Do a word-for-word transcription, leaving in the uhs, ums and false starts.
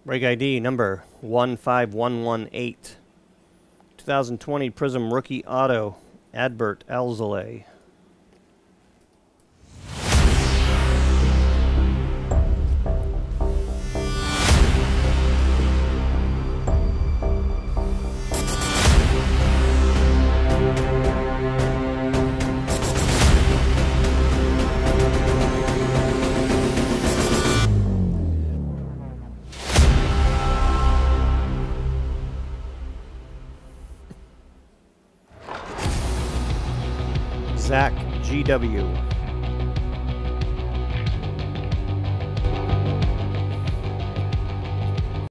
Break I D number one five one one eight. twenty twenty Prizm Rookie Auto, Adbert, Alzolay. Zach G W.